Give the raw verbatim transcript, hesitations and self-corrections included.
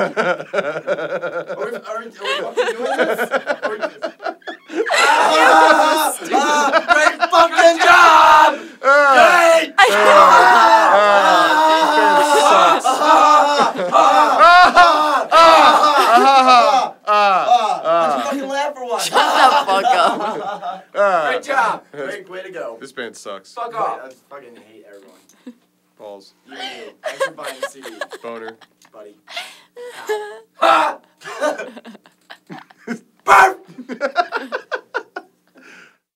we, are, we, are we fucking doing this? Are we, Ah, ah, great fucking job! Great fucking laugh for one. Shut the fuck up. Great job. Great way to go. This band sucks. Fuck off. I fucking hate everyone. Balls. You and you. Thanks for buying the C D, Boner. buddy. Ha! Burp!